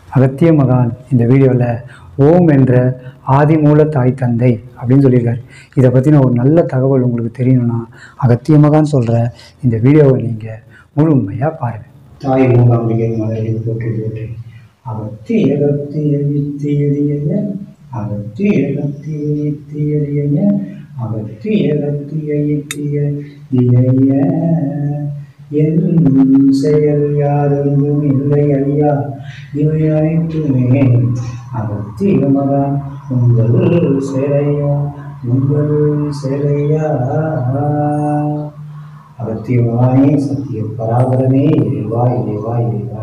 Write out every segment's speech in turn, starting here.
அகத்திய மகான் இந்த வீடியோவில் ஓம் என்ற ஆதிமூல தாய் தந்தை அப்படின்னு சொல்லியிருக்காரு. இதை பற்றின ஒரு நல்ல தகவல் உங்களுக்கு தெரியணும்னா அகத்திய மகான் சொல்கிற இந்த வீடியோவை நீங்கள் முழுமையாக பாருங்கள். தாய் மூகாம்பிகை மலரில் போற்றி போற்றி அகத்திய அகத்திய என் செயல் யாரும் இல்லை ஐயா, இவை அனைத்துமே அகத்திய மகான் உங்கள் சேரையா. அகத்திய மகானே, சத்திய பராபரமே, இறைவா இறைவா இறைவா.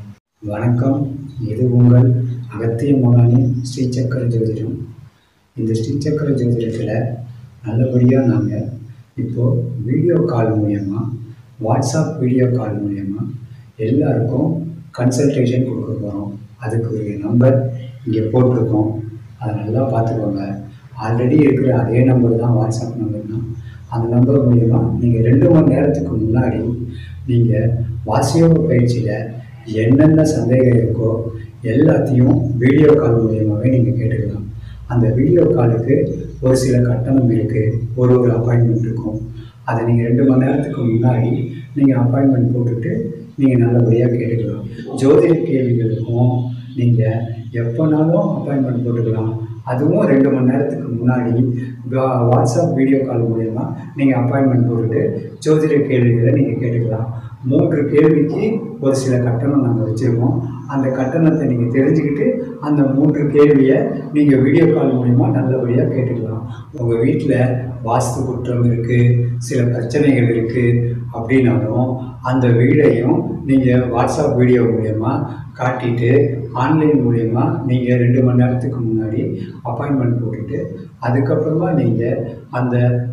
வணக்கம், இது உங்கள் அகத்திய மகானின் ஸ்ரீசக்கர ஜோதிடம். இந்த ஸ்ரீசக்கர ஜோதிடத்தில் நல்லபடியாக நாங்கள் இப்போது வீடியோ கால் மூலயமா, வாட்ஸ்அப் வீடியோ கால் மூலயமா எல்லாருக்கும் கன்சல்டேஷன் கொடுக்க போகிறோம். அதுக்கு ஒரு நம்பர் இங்கே போட்டிருக்கோம், அதை நல்லா பார்த்துக்கோங்க. ஆல்ரெடி இருக்கிற அதே நம்பர் தான் வாட்ஸ்அப் நம்பர் தான். அந்த நம்பர் மூலயமா நீங்கள் 2 மணி நேரத்துக்கு முன்னாடி நீங்கள் வாசியோக பயிற்சியில் என்னென்ன சந்தேகம் இருக்கோ எல்லாத்தையும் வீடியோ கால் மூலியமாகவே நீங்கள் கேட்டுக்கலாம். அந்த வீடியோ காலுக்கு ஒரு சில கட்டணம் இருக்குது, ஒரு அப்பாயின்மெண்ட் இருக்கும். அதை நீங்கள் 2 மணி நேரத்துக்கு முன்னாடி நீங்கள் அப்பாயின்மெண்ட் போட்டுட்டு நீங்கள் நல்லபடியாக கேட்டுக்கலாம். ஜோதிட கேள்விகளுக்கும் நீங்கள் எப்போனாலும் அப்பாயின்மெண்ட் போட்டுக்கலாம். அதுவும் 2 மணி நேரத்துக்கு முன்னாடி வாட்ஸ்அப் வீடியோ கால் மூலயமா நீங்கள் அப்பாயின்மெண்ட் போட்டுட்டு ஜோதிட கேள்விகளை நீங்கள் கேட்டுக்கலாம். 3 கேள்விக்கு ஒரு சில கட்டணம் நாங்கள் வச்சுருக்கோம். அந்த கட்டணத்தை நீங்கள் தெரிஞ்சுக்கிட்டு அந்த 3 கேள்வியை நீங்கள் வீடியோ கால் மூலிமா நல்லபடியாக கேட்டுக்கலாம். உங்கள் வீட்டில் வாஸ்து குற்றம் இருக்குது, சில பிரச்சனைகள் இருக்குது அப்படின்னாலும் அந்த வீடையும் நீங்கள் வாட்ஸ்அப் வீடியோ மூலயமா காட்டிட்டு ஆன்லைன் மூலயமா நீங்கள் 2 மணி நேரத்துக்கு முன்னாடி அப்பாயின்மெண்ட் போட்டுட்டு அதுக்கப்புறமா நீங்கள் அந்த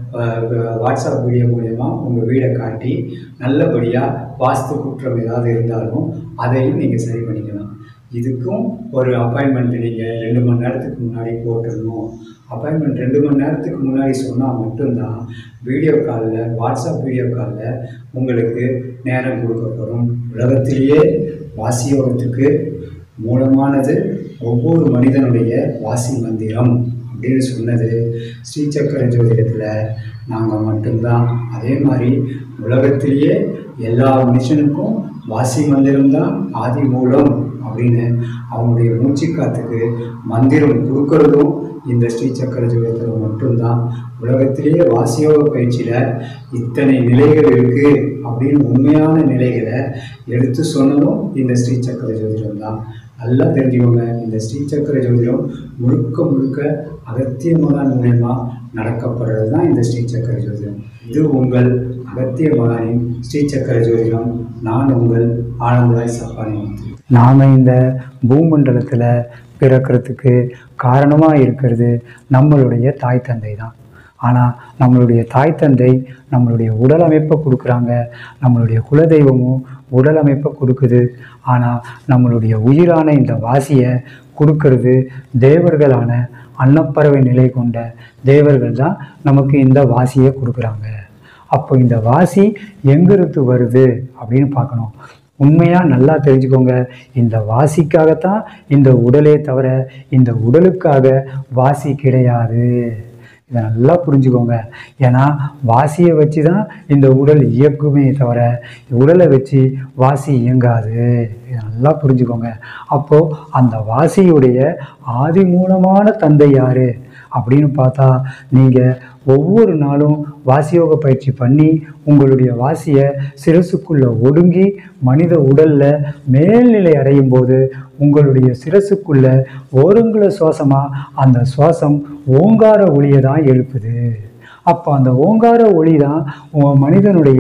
வாட்ஸ்அப் வீடியோ மூலயமா உங்கள் வீடை காட்டி நல்லபடியாக வாஸ்து குற்றம் ஏதாவது இருந்தாலும் அதையும் நீங்கள் சரி பண்ணிக்கலாம். இதுக்கும் ஒரு அப்பாயின்மெண்ட் நீங்கள் 2 மணி நேரத்துக்கு முன்னாடி போட்டுடணும். அப்பாயின்மெண்ட் 2 மணி நேரத்துக்கு முன்னாடி சொன்னால் மட்டும்தான் வீடியோ காலில், வாட்ஸ்அப் வீடியோ காலில் உங்களுக்கு நேரம் கொடுக்கப்படும். உலகத்திலேயே வாசியோகத்துக்கு மூலமானது ஒவ்வொரு மனிதனுடைய வாசி மந்திரம் அப்படின்னு சொன்னது ஸ்ரீசக்கர ஜோதிடத்தில் நாங்கள் மட்டும்தான். அதே மாதிரி உலகத்திலேயே எல்லா மனுஷனுக்கும் வாசி மந்திரம்தான் ஆதி மூலம் அப்படின்னு அவங்களுடைய மூச்சுக்காத்துக்கு மந்திரம் கொடுக்கறதும் இந்த ஸ்ரீசக்கர ஜோதிடத்தில் மட்டும்தான். உலகத்திலேயே வாசியோக பயிற்சியில் இத்தனை நிலைகள் இருக்குது அப்படின்னு உண்மையான நிலைகளை எடுத்து சொன்னதும் இந்த ஸ்ரீசக்கர ஜோதிடம் தான். நல்லா தெரிஞ்சுக்கோங்க, இந்த ஸ்ரீசக்கர ஜோதிடம் முழுக்க அகத்திய மகான் மூலயமா நடக்கப்படுறது தான் இந்த ஸ்ரீசக்கர ஜோதிடம். இது உங்கள் அகத்திய மகானின் ஸ்ரீசக்கர ஜோதிடம். நான் உங்கள் ஆனந்தராய் சப்பானி. நாம் இந்த பூமண்டலத்தில் பிறக்கிறதுக்கு காரணமாக இருக்கிறது நம்மளுடைய தாய் தந்தை தான். ஆனால் நம்மளுடைய தாய் தந்தை நம்மளுடைய உடல் அமைப்பை கொடுக்குறாங்க, நம்மளுடைய குலதெய்வமும் உடல் அமைப்பை கொடுக்குது. ஆனால் நம்மளுடைய உயிரான இந்த வாசியை கொடுக்கறது தேவர்களான அன்னப்பறவை நிலை கொண்ட தேவர்கள் தான் நமக்கு இந்த வாசியை கொடுக்குறாங்க. அப்போ இந்த வாசி எங்கிருந்து வருது அப்படின்னு பார்க்கணும். உண்மையாக நல்லா தெரிஞ்சுக்கோங்க, இந்த வாசிக்காகத்தான் இந்த உடலே தவிர இந்த உடலுக்காக வாசி கிடையாது. இதை நல்லா புரிஞ்சுக்கோங்க. ஏன்னா வாசியை வச்சு தான் இந்த உடல் இயக்குமே தவிர உடலை வச்சு வாசி இயங்காது. இதை நல்லா புரிஞ்சுக்கோங்க. அப்போது அந்த வாசியுடைய ஆதி மூலமான தந்தை யார் அப்படின்னு பார்த்தா, நீங்கள் ஒவ்வொரு நாளும் வாசியோக பயிற்சி பண்ணி உங்களுடைய வாசியை சிரசுக்குள்ளே ஒடுங்கி மனித உடலில் மேல்நிலை அடையும் போது உங்களுடைய சிரசுக்குள்ளே ஓரங்குல சுவாசமாக அந்த சுவாசம் ஓங்கார ஒளியை தான் எழுப்புது. அப்போ அந்த ஓங்கார ஒளி தான் மனிதனுடைய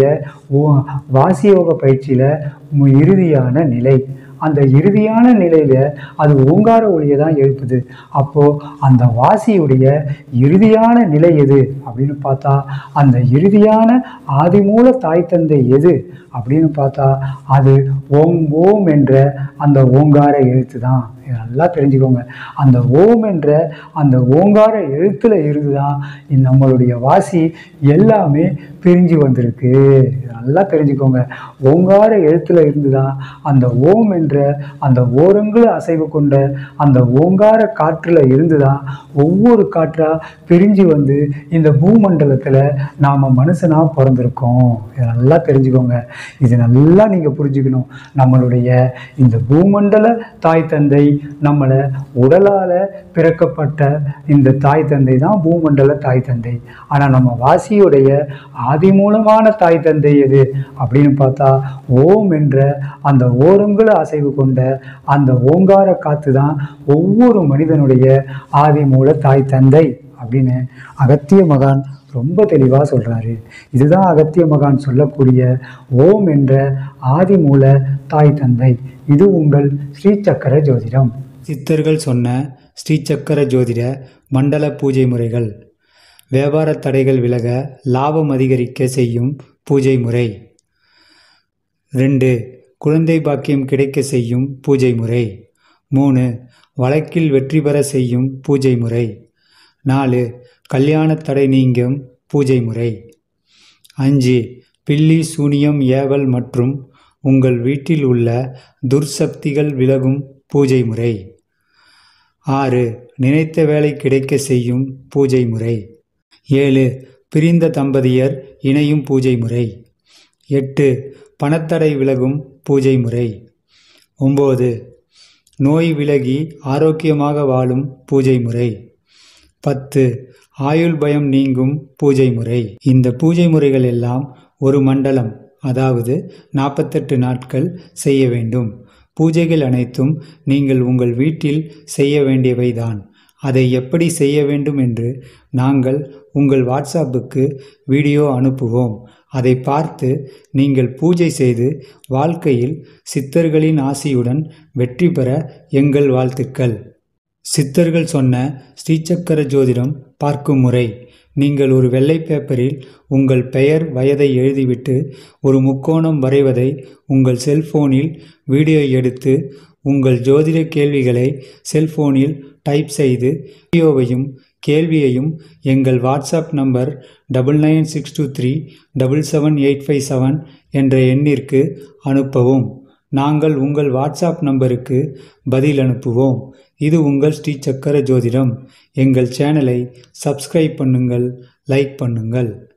வாசியோக பயிற்சியில் இறுதியான நிலை. அந்த இறுதியான நிலையில் அது ஓங்கார ஒளியை தான் எழுப்புது. அப்போது அந்த வாசியுடைய இறுதியான நிலை எது அப்படின்னு பார்த்தா, அந்த இறுதியான ஆதிமூல தாய் தந்தை எது அப்படின்னு பார்த்தா அது ஓம் ஓம் என்ற அந்த ஓங்கார எழுத்து தான். இதை நல்லா தெரிஞ்சுக்கோங்க. அந்த ஓம் என்ற அந்த ஓங்கார எழுத்தில் இருந்து தான் நம்மளுடைய வாசி எல்லாமே பிரிஞ்சு வந்திருக்கு. நல்லா தெரிஞ்சுக்கோங்க. ஓங்கார எழுத்தில் இருந்து தான் அந்த ஓம் என்ற அந்த ஓரங்குல அசைவு கொண்ட அந்த ஓங்கார காற்றில் இருந்து தான் ஒவ்வொரு காற்றாக பிரிஞ்சு வந்து இந்த பூமண்டலத்தில் நாம் மனுஷனாக பிறந்திருக்கோம். இதை நல்லா தெரிஞ்சுக்கோங்க. இது நல்லா நீங்கள் புரிஞ்சுக்கணும். நம்மளுடைய இந்த பூமண்டல தாய் தந்தை நம்மளை உடலால் பிறக்கப்பட்ட இந்த தாய் தந்தை தான் பூமண்டல தாய் தந்தை. ஆனால் நம்ம வாசியுடைய ஆதி மூலமான தாய் தந்தை எது அப்படின்னு பார்த்தா ஓம் என்ற அந்த ஓரங்குல அசைவு கொண்ட அந்த ஓங்கார காத்து தான் ஒவ்வொரு மனிதனுடைய ஆதி மூல தாய் தந்தை அப்படின்னு அகத்திய மகான் ரொம்ப தெளிவாக சொல்கிறாரு. இதுதான் அகத்திய மகான் சொல்லக்கூடிய ஓம் என்ற ஆதி மூல தாய் தந்தை. இது உங்கள் ஸ்ரீசக்கர ஜோதிடம். சித்தர்கள் சொன்ன ஸ்ரீசக்கர ஜோதிட மண்டல பூஜை முறைகள். வியாபார தடைகள் விலக லாபம் அதிகரிக்க செய்யும் பூஜை முறை. 2. குழந்தை பாக்கியம் கிடைக்க செய்யும் பூஜை முறை. 3. வழக்கில் வெற்றி பெற செய்யும் பூஜை முறை. 4. கல்யாண தடை நீங்கும் பூஜை முறை. 5. பில்லி சூனியம் ஏவல் மற்றும் உங்கள் வீட்டில் உள்ள துர்சக்திகள் விலகும் பூஜை முறை. 6. நினைத்த வேலை கிடைக்க செய்யும் பூஜை முறை. 7. பிரிந்த தம்பதியர் இணையும் பூஜை முறை. 8. பணத்தடை விலகும் பூஜை முறை. 9. நோய் விலகி ஆரோக்கியமாக வாழும் பூஜை முறை. 10. ஆயுள் பயம் நீங்கும் பூஜை முறை. இந்த பூஜை முறைகள் எல்லாம் ஒரு மண்டலம், அதாவது 48 நாட்கள் செய்ய வேண்டும். பூஜைகள் அனைத்தும் நீங்கள் உங்கள் வீட்டில் செய்ய வேண்டியவைதான். அதை எப்படி செய்ய வேண்டும் என்று நாங்கள் உங்கள் வாட்ஸ்அப்புக்கு வீடியோ அனுப்புவோம். அதை பார்த்து நீங்கள் பூஜை செய்து வாழ்க்கையில் சித்தர்களின் ஆசியுடன் வெற்றி பெற எங்கள் வாழ்த்துக்கள். சித்தர்கள் சொன்ன ஸ்ரீசக்கர ஜோதிடம் பார்க்கும் முறை. நீங்கள் ஒரு வெள்ளை பேப்பரில் உங்கள் பெயர் வயதை எழுதிவிட்டு ஒரு முக்கோணம் வரைவதை உங்கள் செல்போனில் வீடியோ எடுத்து உங்கள் ஜோதிட கேள்விகளை செல்போனில் டைப் செய்து வீடியோவையும் கேள்வியையும் எங்கள் வாட்ஸ்அப் நம்பர் 9962377857 என்ற எண்ணிற்கு அனுப்பவும். நாங்கள் உங்கள் வாட்ஸ்அப் நம்பருக்கு பதில் அனுப்புவோம். இது உங்கள் ஸ்ரீசக்கர ஜோதிடம். எங்கள் சேனலை சப்ஸ்கிரைப் பண்ணுங்கள், லைக் பண்ணுங்கள்.